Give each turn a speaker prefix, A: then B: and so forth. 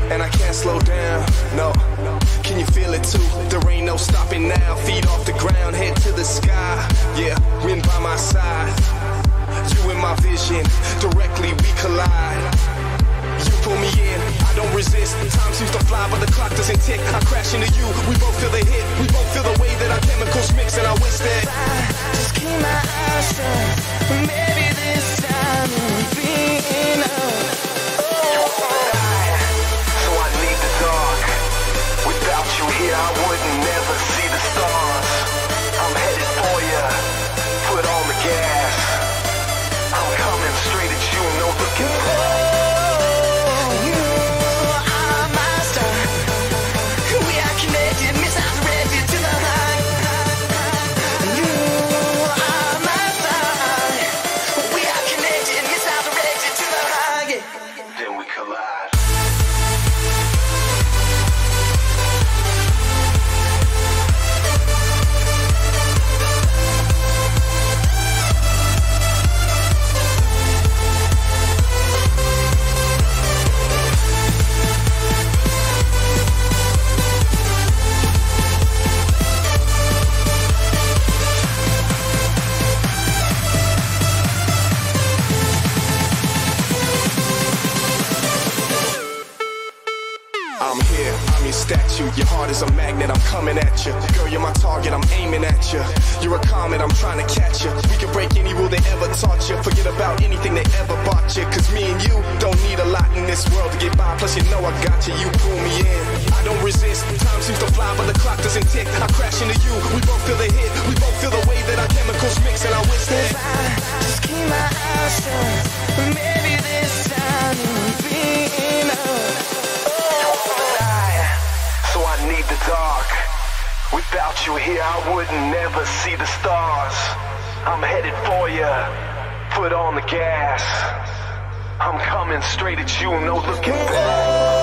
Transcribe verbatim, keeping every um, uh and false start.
A: and I can't slow down, no. Can you feel it too? There ain't no stopping now. Feet off the ground, head to the sky. Yeah, wind by my side. You in my vision, directly we collide. You pull me in, I don't resist. Time seems to fly, but the clock doesn't tick. I crash into you, we both feel the hit. We both feel the way that our chemicals mix, and I wish that
B: I just keep my eyes shut. Maybe this time it'll be enough.
C: So I need the dark. Without you here, I wouldn't never see the stars. I'm headed for ya. Put on the gas. I'm coming straight at you, no looking back.
A: Your heart is a magnet, I'm coming at you. Girl, you're my target, I'm aiming at you. You're a comet, I'm trying to catch you. We can break any rule they ever taught you. Forget about anything they ever bought you. Cause me and you don't need a lot in this world to get by. Plus you know I got you, you pull me in. I don't resist, time seems to fly but the clock doesn't tick. I crash into you, we both feel the hit. We both feel the way that our chemicals mix, and I wish that
B: if I just keep my eyes shut, maybe this time it'll be enough.
C: So I need the dark. Without you here, I wouldn't never see the stars. I'm headed for ya. Put on the gas. I'm coming straight at you, no looking back.